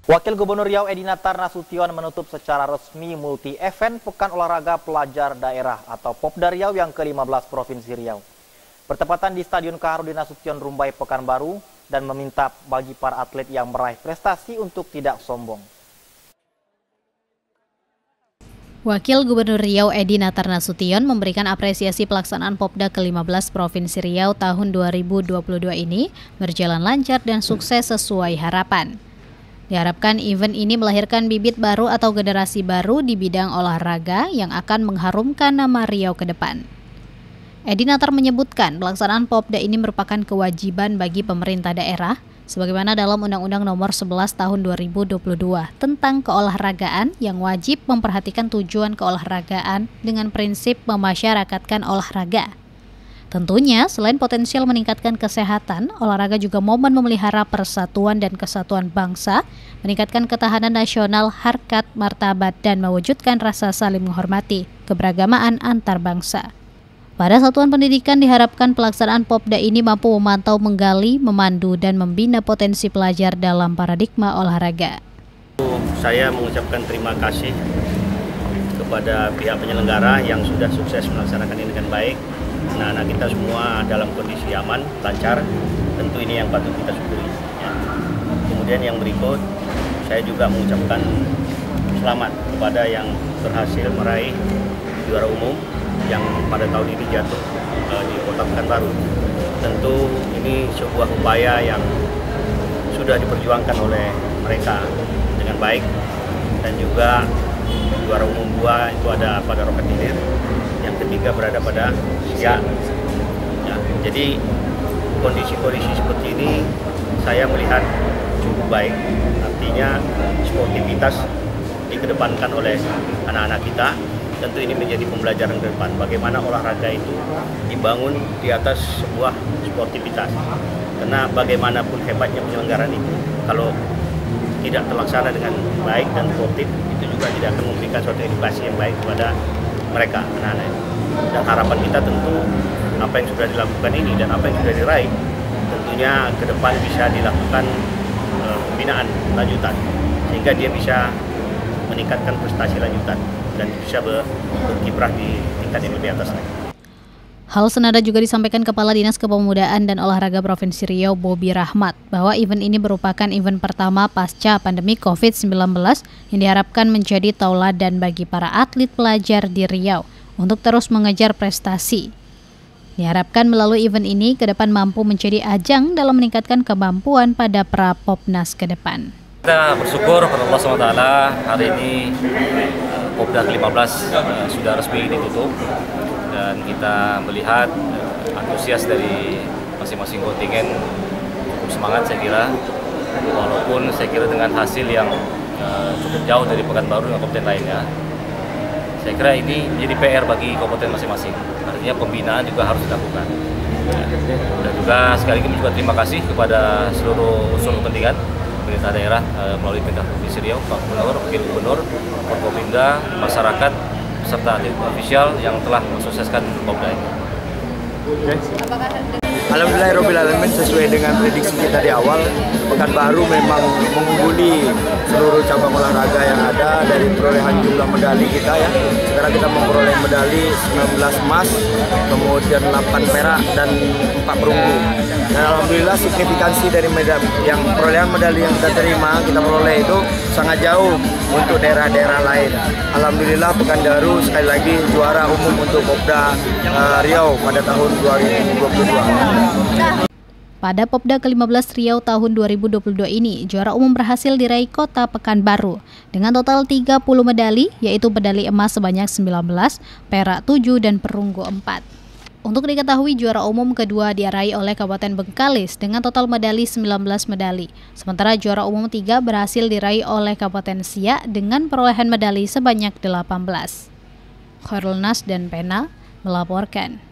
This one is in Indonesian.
Wakil Gubernur Riau Edi Natar Nasution menutup secara resmi multi-event Pekan Olahraga Pelajar Daerah atau Popda Riau yang ke-15 Provinsi Riau. Bertepatan di Stadion Kaharudin Nasution Rumbai Pekanbaru dan meminta bagi para atlet yang meraih prestasi untuk tidak sombong. Wakil Gubernur Riau Edi Natar Nasution memberikan apresiasi pelaksanaan Popda ke-15 Provinsi Riau tahun 2022 ini berjalan lancar dan sukses sesuai harapan. Diharapkan event ini melahirkan bibit baru atau generasi baru di bidang olahraga yang akan mengharumkan nama Riau ke depan. Edi Natar menyebutkan pelaksanaan Popda ini merupakan kewajiban bagi pemerintah daerah sebagaimana dalam Undang-Undang Nomor 11 Tahun 2022 tentang keolahragaan yang wajib memperhatikan tujuan keolahragaan dengan prinsip memasyarakatkan olahraga. Tentunya, selain potensial meningkatkan kesehatan, olahraga juga momen memelihara persatuan dan kesatuan bangsa, meningkatkan ketahanan nasional, harkat, martabat, dan mewujudkan rasa saling menghormati keberagamaan antar bangsa. Pada satuan pendidikan diharapkan pelaksanaan Popda ini mampu memantau, menggali, memandu, dan membina potensi pelajar dalam paradigma olahraga. Saya mengucapkan terima kasih kepada pihak penyelenggara yang sudah sukses melaksanakan ini dengan baik. Anak-anak kita semua dalam kondisi aman, lancar, tentu ini yang patut kita syukuri. Ya. Kemudian yang berikut, saya juga mengucapkan selamat kepada yang berhasil meraih juara umum yang pada tahun ini jatuh di Kota Pekanbaru. Tentu ini sebuah upaya yang sudah diperjuangkan oleh mereka dengan baik, dan juga juara umum 2 itu ada pada Roket Hilir, yang ketiga berada pada Siak. Ya, jadi kondisi-kondisi seperti ini saya melihat cukup baik, artinya sportivitas dikedepankan oleh anak-anak kita. Tentu ini menjadi pembelajaran ke depan, bagaimana olahraga itu dibangun di atas sebuah sportivitas. Karena bagaimanapun hebatnya penyelenggaraan itu, kalau tidak terlaksana dengan baik dan sportif, itu juga tidak akan memberikan suatu edukasi yang baik kepada mereka, anak-anak. Dan harapan kita tentu apa yang sudah dilakukan ini dan apa yang sudah diraih, tentunya ke depan bisa dilakukan pembinaan lanjutan, sehingga dia bisa meningkatkan prestasi lanjutan dan bisa berkiprah di tingkat yang lebih atas lagi. Hal senada juga disampaikan Kepala Dinas Kepemudaan dan Olahraga Provinsi Riau, Bobi Rahmat, bahwa event ini merupakan event pertama pasca pandemi COVID-19 yang diharapkan menjadi tauladan bagi para atlet pelajar di Riau untuk terus mengejar prestasi. Diharapkan melalui event ini ke depan mampu menjadi ajang dalam meningkatkan kemampuan pada pra Popnas ke depan. Kita bersyukur kepada Allah SWT hari ini Popda ke-15 sudah resmi ditutup, dan kita melihat antusias dari masing-masing kontingen cukup semangat, saya kira, walaupun saya kira dengan hasil yang cukup jauh dari Pekanbaru dengan kompeten lainnya. Saya kira ini menjadi PR bagi kompeten masing-masing, artinya pembinaan juga harus dilakukan. Dan juga sekali lagi juga terima kasih kepada seluruh unsur kepentingan pemerintah daerah melalui pemerintah Provinsi Riau, Pak Gubernur, Wakil Gubernur, Forkopimda, masyarakat, serta atlet ofisial yang telah mensukseskan Popda ini. Alhamdulillahirrahmanirrahim, sesuai dengan prediksi kita di awal, Pekanbaru memang mengungguli seluruh cabang olahraga yang ada dari perolehan jumlah medali kita ya. Sekarang kita memperoleh medali 19 emas, kemudian 8 perak dan 4 perunggu. Dan alhamdulillah signifikansi dari yang perolehan medali yang kita terima, kita peroleh itu sangat jauh untuk daerah-daerah lain. Alhamdulillah Pekanbaru sekali lagi juara umum untuk Popda Riau pada tahun 2022. Pada Popda ke-15 Riau tahun 2022 ini, juara umum berhasil diraih Kota Pekanbaru dengan total 30 medali, yaitu medali emas sebanyak 19, perak 7, dan perunggu 4. Untuk diketahui, juara umum kedua diraih oleh Kabupaten Bengkalis dengan total medali 19 medali. Sementara juara umum 3 berhasil diraih oleh Kabupaten Siak dengan perolehan medali sebanyak 18. Khairul Nas dan Pena melaporkan.